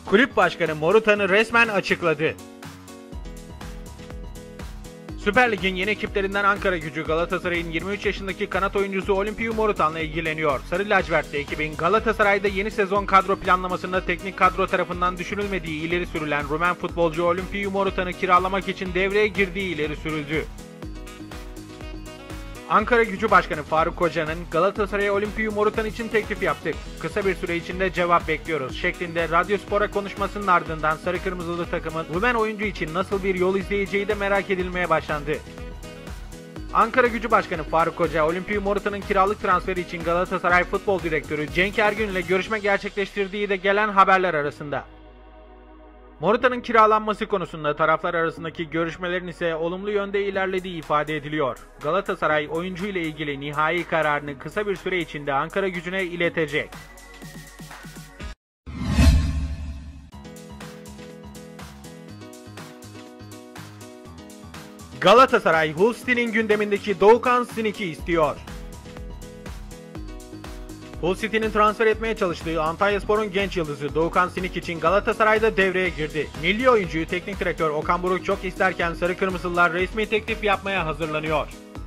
Kulüp başkanı Morutan'ı resmen açıkladı. Süper Lig'in yeni ekiplerinden Ankaragücü, Galatasaray'ın 23 yaşındaki kanat oyuncusu Olimpiu Morutan'la ilgileniyor. Sarı lacivertli ekibin Galatasaray'da yeni sezon kadro planlamasında teknik kadro tarafından düşünülmediği ileri sürülen Rumen futbolcu Olimpiu Morutan'ı kiralamak için devreye girdiği ileri sürüldü. Ankaragücü Başkanı Faruk Koca'nın Galatasaray'a Olimpiu Morutan için teklif yaptık. Kısa bir süre içinde cevap bekliyoruz şeklinde Radyospor'a konuşmasının ardından sarı kırmızılı takımın Rumen oyuncu için nasıl bir yol izleyeceği de merak edilmeye başlandı. Ankaragücü Başkanı Faruk Koca, Olimpiu Morutan'ın kiralık transferi için Galatasaray Futbol Direktörü Cenk Ergün ile görüşme gerçekleştirdiği de gelen haberler arasında. Morutan'ın kiralanması konusunda taraflar arasındaki görüşmelerin ise olumlu yönde ilerlediği ifade ediliyor. Galatasaray oyuncu ile ilgili nihai kararını kısa bir süre içinde Ankaragücü'ne iletecek. Galatasaray, Hull City'nin gündemindeki Doğukan Sinik'i istiyor. Hull City'nin transfer etmeye çalıştığı Antalyaspor'un genç yıldızı Doğukan Sinik için Galatasaray'da devreye girdi. Milli oyuncuyu teknik direktör Okan Buruk çok isterken sarı kırmızılılar resmi teklif yapmaya hazırlanıyor.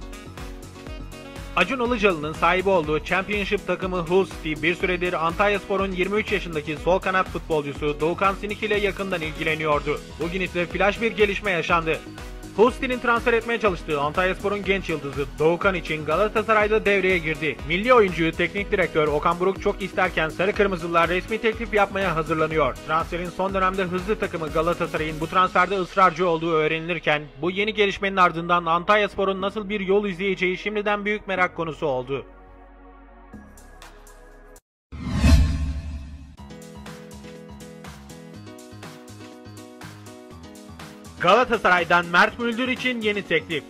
Acun Ilıcalı'nın sahibi olduğu Championship takımı Hull City bir süredir Antalyaspor'un 23 yaşındaki sol kanat futbolcusu Doğukan Sinik ile yakından ilgileniyordu. Bugün ise flash bir gelişme yaşandı. Hull City'nin transfer etmeye çalıştığı Antalyaspor'un genç yıldızı Doğukan için Galatasaray'da devreye girdi. Milli oyuncuyu teknik direktör Okan Buruk çok isterken sarı kırmızılar resmi teklif yapmaya hazırlanıyor. Transferin son dönemde hızlı takımı Galatasaray'ın bu transferde ısrarcı olduğu öğrenilirken bu yeni gelişmenin ardından Antalyaspor'un nasıl bir yol izleyeceği şimdiden büyük merak konusu oldu. Galatasaray'dan Mert Müldür için yeni teklif.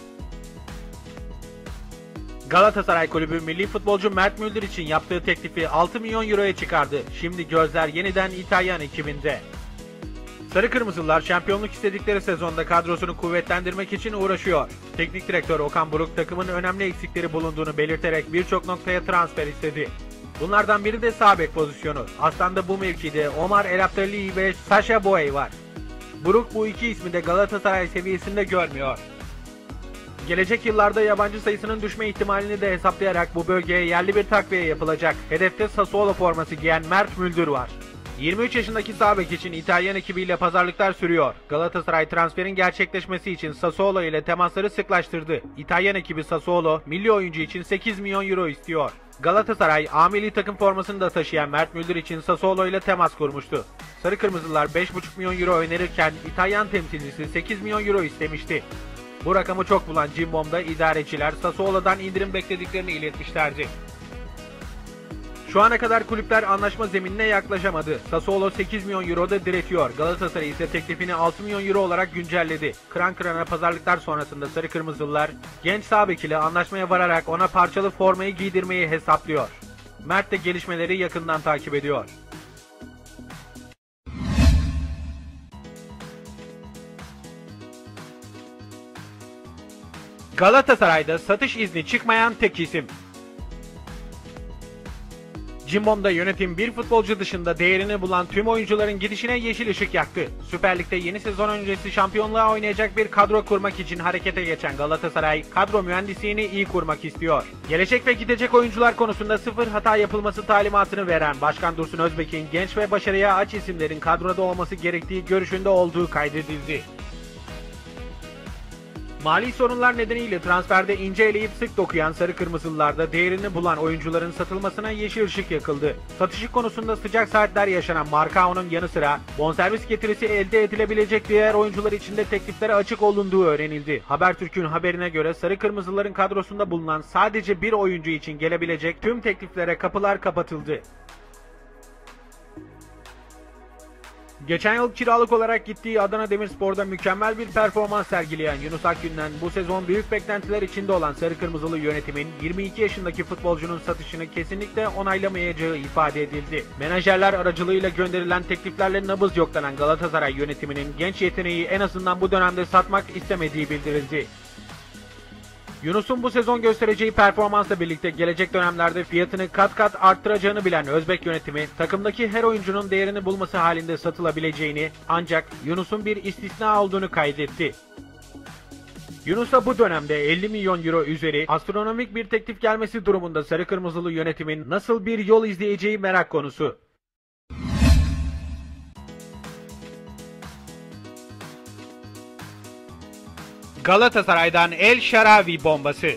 Galatasaray Kulübü milli futbolcu Mert Müldür için yaptığı teklifi 6 milyon euroya çıkardı. Şimdi gözler yeniden İtalyan ekibinde. Sarı Kırmızılar şampiyonluk istedikleri sezonda kadrosunu kuvvetlendirmek için uğraşıyor. Teknik direktör Okan Buruk takımın önemli eksikleri bulunduğunu belirterek birçok noktaya transfer istedi. Bunlardan biri de sağ bek pozisyonu. Aslında bu mevkide Omar El Abdelli ve Sacha Boey var. Buruk bu iki ismi de Galatasaray seviyesinde görmüyor. Gelecek yıllarda yabancı sayısının düşme ihtimalini de hesaplayarak bu bölgeye yerli bir takviye yapılacak. Hedefte Sassuolo forması giyen Mert Müldür var. 23 yaşındaki sağ bek için İtalyan ekibiyle pazarlıklar sürüyor. Galatasaray transferin gerçekleşmesi için Sassuolo ile temasları sıklaştırdı. İtalyan ekibi Sassuolo, milli oyuncu için 8 milyon euro istiyor. Galatasaray, A milli takım formasını da taşıyan Mert Müldür için Sassuolo ile temas kurmuştu. Sarı Kırmızılar 5,5 milyon euro önerirken İtalyan temsilcisi 8 milyon euro istemişti. Bu rakamı çok bulan Cimbom'da idareciler Sassuolo'dan indirim beklediklerini iletmişlerdi. Şu ana kadar kulüpler anlaşma zeminine yaklaşamadı. Sassuolo 8 milyon euroda diretiyor. Galatasaray ise teklifini 6 milyon euro olarak güncelledi. Kıran kırana pazarlıklar sonrasında Sarı Kırmızılılar genç sağ bek ile anlaşmaya vararak ona parçalı formayı giydirmeyi hesaplıyor. Mert de gelişmeleri yakından takip ediyor. Galatasaray'da satış izni çıkmayan tek isim. Cimbom'da yönetim bir futbolcu dışında değerini bulan tüm oyuncuların gidişine yeşil ışık yaktı. Süper Lig'de yeni sezon öncesi şampiyonluğa oynayacak bir kadro kurmak için harekete geçen Galatasaray, kadro mühendisliğini iyi kurmak istiyor. Gelecek ve gidecek oyuncular konusunda sıfır hata yapılması talimatını veren Başkan Dursun Özbek'in genç ve başarıya aç isimlerin kadroda olması gerektiği görüşünde olduğu kaydedildi. Mali sorunlar nedeniyle transferde ince eleyip sık dokuyan Sarı Kırmızılılarda değerini bulan oyuncuların satılmasına yeşil ışık yakıldı. Satışı konusunda sıcak saatler yaşanan Marcao'nun yanı sıra bonservis getirisi elde edilebilecek diğer oyuncular için de tekliflere açık olunduğu öğrenildi. Habertürk'ün haberine göre Sarı Kırmızıların kadrosunda bulunan sadece bir oyuncu için gelebilecek tüm tekliflere kapılar kapatıldı. Geçen yıl kiralık olarak gittiği Adana Demirspor'da mükemmel bir performans sergileyen Yunus Akgün'den bu sezon büyük beklentiler içinde olan Sarı Kırmızılı yönetimin 22 yaşındaki futbolcunun satışını kesinlikle onaylamayacağı ifade edildi. Menajerler aracılığıyla gönderilen tekliflerle nabız yoklanan Galatasaray yönetiminin genç yeteneği en azından bu dönemde satmak istemediği bildirildi. Yunus'un bu sezon göstereceği performansla birlikte gelecek dönemlerde fiyatını kat kat arttıracağını bilen Özbek yönetimi, takımdaki her oyuncunun değerini bulması halinde satılabileceğini, ancak Yunus'un bir istisna olduğunu kaydetti. Yunus'a bu dönemde 50 milyon euro üzeri astronomik bir teklif gelmesi durumunda sarı kırmızılı yönetimin nasıl bir yol izleyeceği merak konusu. Galatasaray'dan El Şaravi bombası.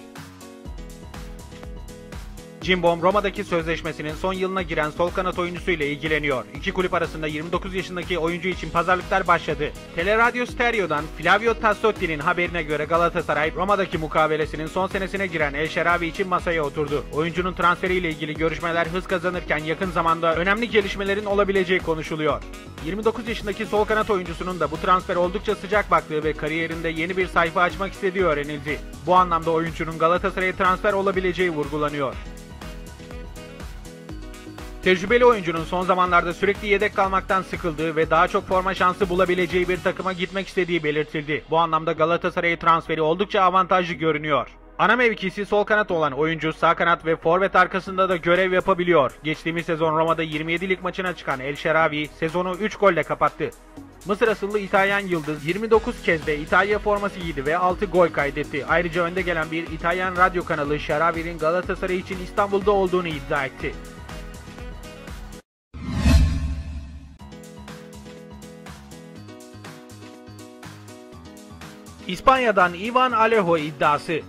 Cimbom, Roma'daki sözleşmesinin son yılına giren sol kanat oyuncusu ile ilgileniyor. İki kulüp arasında 29 yaşındaki oyuncu için pazarlıklar başladı. Teleradio Stereo'dan Flavio Tassotti'nin haberine göre Galatasaray, Roma'daki mukavelesinin son senesine giren El Şaravi için masaya oturdu. Oyuncunun transferiyle ilgili görüşmeler hız kazanırken yakın zamanda önemli gelişmelerin olabileceği konuşuluyor. 29 yaşındaki sol kanat oyuncusunun da bu transfer oldukça sıcak baktığı ve kariyerinde yeni bir sayfa açmak istediği öğrenildi. Bu anlamda oyuncunun Galatasaray'a transfer olabileceği vurgulanıyor. Tecrübeli oyuncunun son zamanlarda sürekli yedek kalmaktan sıkıldığı ve daha çok forma şansı bulabileceği bir takıma gitmek istediği belirtildi. Bu anlamda Galatasaray'a transferi oldukça avantajlı görünüyor. Ana mevkisi sol kanat olan oyuncu sağ kanat ve forvet arkasında da görev yapabiliyor. Geçtiğimiz sezon Roma'da 27 lig maçına çıkan El Şaravi sezonu 3 golle kapattı. Mısır asıllı İtalyan yıldız 29 kez de İtalya forması giydi ve 6 gol kaydetti. Ayrıca önde gelen bir İtalyan radyo kanalı Şaravi'nin Galatasaray için İstanbul'da olduğunu iddia etti. İspanya'dan Ivan Alejo iddiası.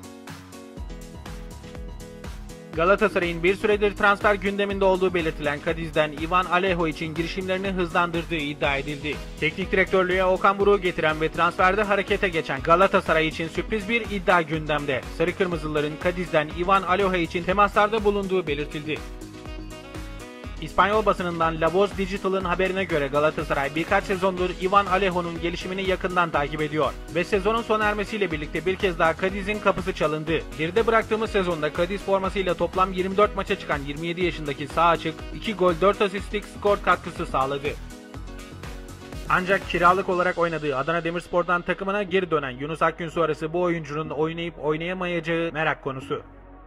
Galatasaray'ın bir süredir transfer gündeminde olduğu belirtilen Cadiz'den Ivan Alejo için girişimlerini hızlandırdığı iddia edildi. Teknik direktörlüğe Okan Buruk'u getiren ve transferde harekete geçen Galatasaray için sürpriz bir iddia gündemde. Sarı Kırmızıların Cadiz'den Ivan Alejo için temaslarda bulunduğu belirtildi. İspanyol basınından La Voz Digital'ın haberine göre Galatasaray birkaç sezondur Ivan Alejo'nun gelişimini yakından takip ediyor ve sezonun sona ermesiyle birlikte bir kez daha Cadiz'in kapısı çalındı. Geride bıraktığımız sezonda Cadiz formasıyla toplam 24 maça çıkan 27 yaşındaki sağ açık 2 gol 4 asistlik skor katkısı sağladı. Ancak kiralık olarak oynadığı Adana Demirspor'dan takımına geri dönen Yunus Akgün sonrası bu oyuncunun oynayıp oynayamayacağı merak konusu.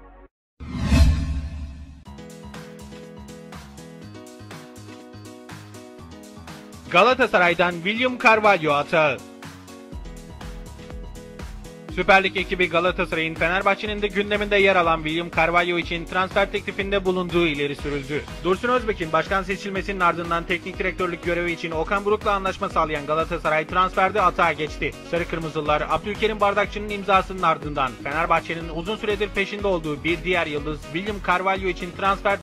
Galatasaray'dan William Carvalho atağı. Süper Lig ekibi Galatasaray'ın Fenerbahçe'nin de gündeminde yer alan William Carvalho için transfer teklifinde bulunduğu ileri sürüldü. Dursun Özbek'in başkan seçilmesinin ardından teknik direktörlük görevi için Okan Buruk'la anlaşma sağlayan Galatasaray transferde atağa geçti. Sarı Kırmızılar Abdülkerim Bardakçı'nın imzasının ardından Fenerbahçe'nin uzun süredir peşinde olduğu bir diğer yıldız William Carvalho için transfer